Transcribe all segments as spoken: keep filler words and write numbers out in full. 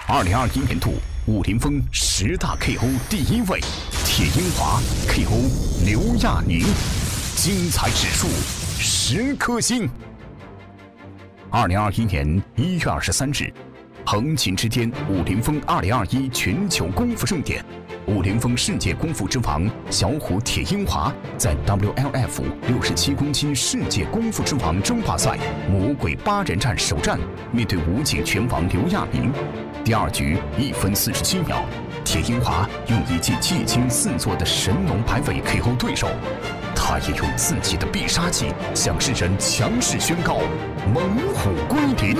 二零二一年度武林风十大 K O 第一位，铁英华 K O 刘亚宁，精彩指数十颗星。二零二一年一月二十三日，横琴之巅武林风二零二一全球功夫盛典，武林风世界功夫之王小虎铁英华在 W L F 六十七公斤世界功夫之王争霸赛魔鬼八人战首战，面对武警拳王刘亚宁。第二局一分四十七秒，铁英华用一记技惊四座的神龙摆尾 K O 对手，他也用自己的必杀技向世人强势宣告猛虎归林。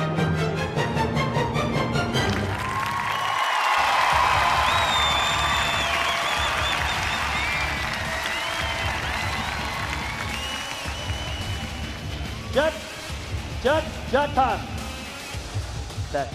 Judge, judge, judge time. Set.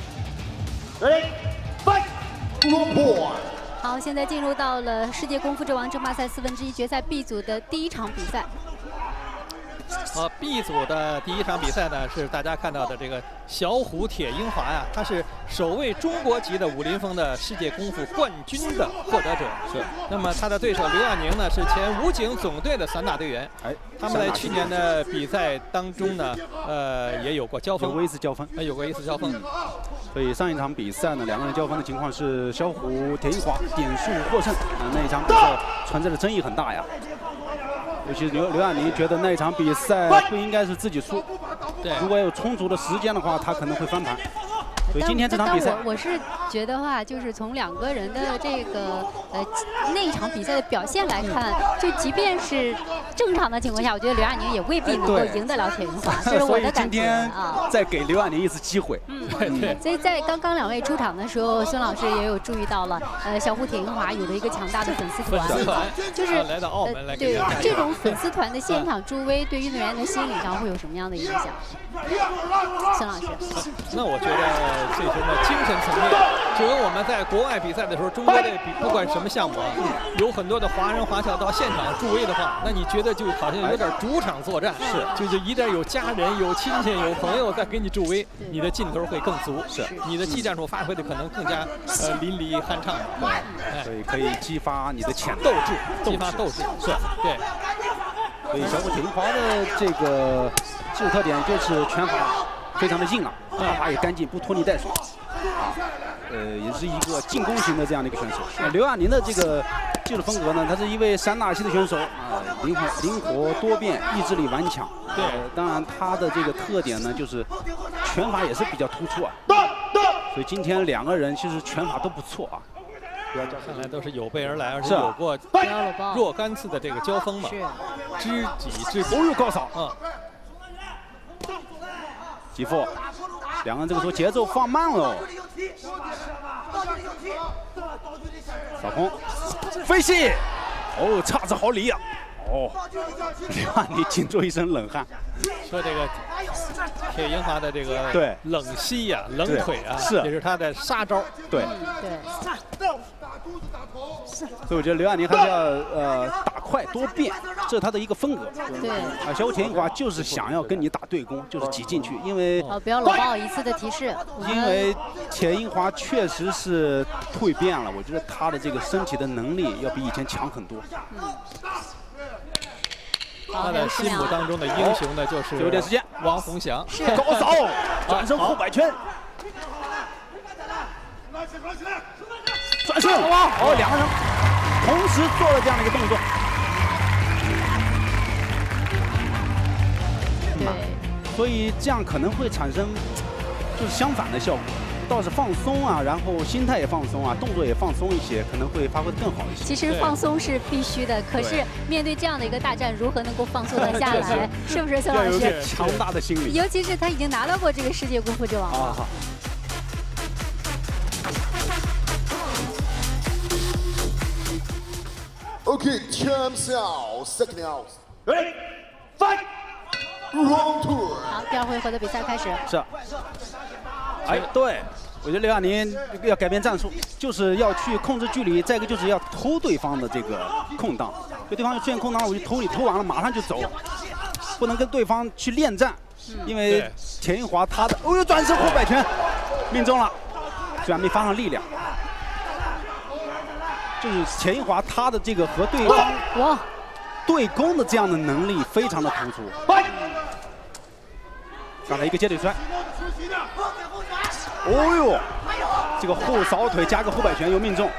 Ready, fight! 好，现在进入到了世界功夫之王争霸赛四分之一决赛 B 组的第一场比赛。 呃 ，B 组的第一场比赛呢，是大家看到的这个小虎铁英华呀，他是首位中国籍的武林风的世界功夫冠军的获得者。是。那么他的对手刘亚宁呢，是前武警总队的散打队员。哎，他们在去年的比赛当中呢，呃，也有过交锋， 有过一次交锋， 呃，有过一次交锋。嗯、 所以上一场比赛呢，两个人交锋的情况是小虎铁英华点数获胜。啊、呃，那一场比赛存在的争议很大呀。尤其是刘刘亚宁觉得那一场比赛不应该是自己输， 对， 如果有充足的时间的话，他可能会翻盘。所以今天这场比赛， 我我是觉得话，就是从两个人的这个呃那一场比赛的表现来看，就即便是正常的情况下，我觉得刘亚宁也未必能够赢得了铁英华，这是我的感觉啊。 再给刘亚宁一次机会。 嗯，对。所以在刚刚两位出场的时候，孙老师也有注意到了，呃，小虎铁英华有了一个强大的粉丝团， 粉丝团就是来到澳门来对这种粉丝团的现场助威，对运动员的心理上会有什么样的影响？孙老师， 那我觉得。最终的精神层面，就跟我们在国外比赛的时候，中国队比不管什么项目啊，有很多的华人华侨到现场助威的话，那你觉得就好像有点主场作战，是，就就一旦有家人、有亲戚、有朋友在给你助威，你的劲头会更足，是，你的技战术发挥的可能更加呃淋漓酣畅，对， 哎，所以可以激发你的潜斗志，激发斗志，是，对。 所以小虎铁英华的这个技术特点就是拳法非常的硬朗，打法也干净，不拖泥带水。啊，呃，也是一个进攻型的这样的一个选手。那刘亚宁的这个技术风格呢，他是一位散打系的选手啊，灵活灵活多变，意志力顽强。对，呃，当然他的这个特点呢，就是拳法也是比较突出啊。所以今天两个人其实拳法都不错啊。 看来都是有备而来，而且有过若干次的这个交锋嘛，知己知彼， 不入高手。 嗯。 继父，两个人这个时候节奏放慢了。扫空，飞系，哦，差之毫厘啊！哦，刘亚宁惊出一身冷汗。 说这个铁英华的这个对冷膝呀、冷腿啊， 是也是他的杀招。 对对。 所以我觉得刘亚宁还是要呃打快多变，这是他的一个风格。 对。 啊，小虎铁英华就是想要跟你打对攻，就是挤进去，因为哦不要搂抱一次的提示。 因为铁英华确实是蜕变了，我觉得他的这个身体的能力要比以前强很多。 嗯。 他的心目当中的英雄呢，就是有点时间， 王洪祥， 高扫，转身后摆拳，转身，哦，两个人同时做了这样的一个动作。 对， 所以这样可能会产生就是相反的效果。倒是放松啊，然后心态也放松啊，动作也放松一些，可能会发挥得更好一些。 其实放松是必须的，可是面对这样的一个大战，如何能够放松得下来？是不是孙老师？ 有点强大的心理。 尤其是他已经拿到过这个世界功夫之王了。啊 Okay, champs out, second out. Ready, fight. Round two. 好，第二回合的比赛开始。 是。哎，对，我觉得刘亚宁要改变战术，就是要去控制距离，再一个就是要偷对方的这个空档。就对方出现空档，我就偷，你偷完了马上就走，不能跟对方去恋战，因为铁英华他的，哦呦，转身后摆拳，命中了。 虽然没发上力量，就是钱一华他的这个和对方哇对攻的这样的能力非常的突出。刚才一个接腿摔，哦呦，这个后扫腿加个后摆拳又命中。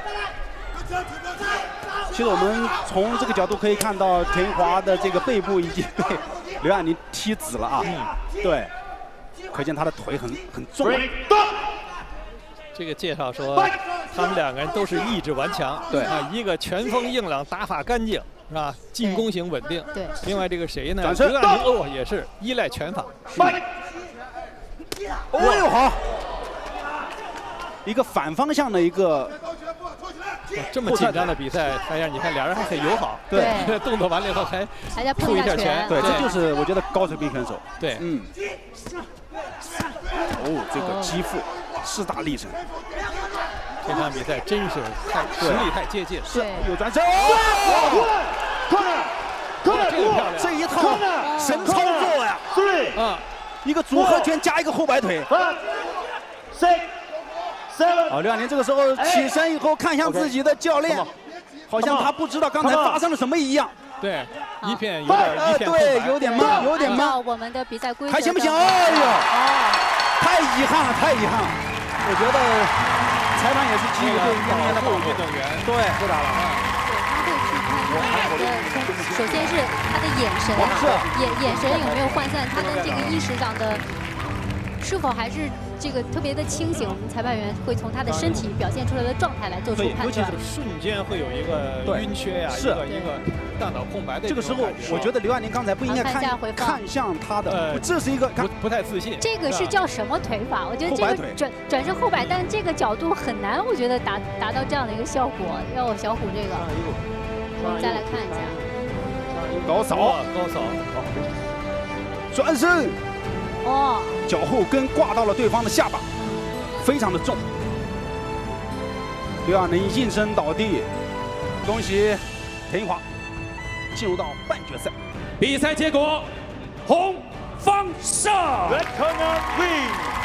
其实我们从这个角度可以看到，田一华的这个背部已经被刘亚宁踢紫了啊。嗯，对，可见他的腿很很重。 这个介绍说，他们两个人都是意志顽强。 对啊，一个拳风硬朗，打法干净，是吧？进攻型稳定。 对。 另外这个谁呢？ 转身刘亚宁哦，也是依赖拳法。 哦呦好，一个反方向的一个。 这么紧张的比赛，哎呀，你看俩人还很友好。 对， 动作完了以后还还在碰一下拳。 对，这就是我觉得高水平选手。 对， 嗯。哦，这个击腹势大力沉。 这场比赛真是太实力太接近。 是有转身。 这个漂亮， 这一套神操作呀！啊，一个组合拳加一个后摆腿。哦，刘亚宁这个时候起身以后看向自己的教练，好像他不知道刚才发生了什么一样。 对，一片有点一片空白。 对，有点懵，有点懵。 我们的比赛规则还行不行？哎呦，太遗憾了，太遗憾了。我觉得裁判也是给予对杨明的保护。 运动员对，不打了啊。 对，他会去看他的，首先是他的眼神啊，眼眼神有没有涣散，他的这个意识上的是否还是这个特别的清醒，我们裁判员会从他的身体表现出来的状态来做出判断。 尤其是瞬间会有一个晕缺呀，一个一个大脑空白的。 这个时候，我觉得刘亚宁刚才不应该看看向他的，这是一个不不太自信。 这个是叫什么腿法？我觉得这个转转身后摆，但这个角度很难，我觉得达达到这样的一个效果。要我小虎这个，我们再来看一下， 高扫高扫， 转身。 哦， 脚后跟挂到了对方的下巴，非常的重。刘亚宁应声倒地，恭喜田一华进入到半决赛。 比赛结果，红方胜。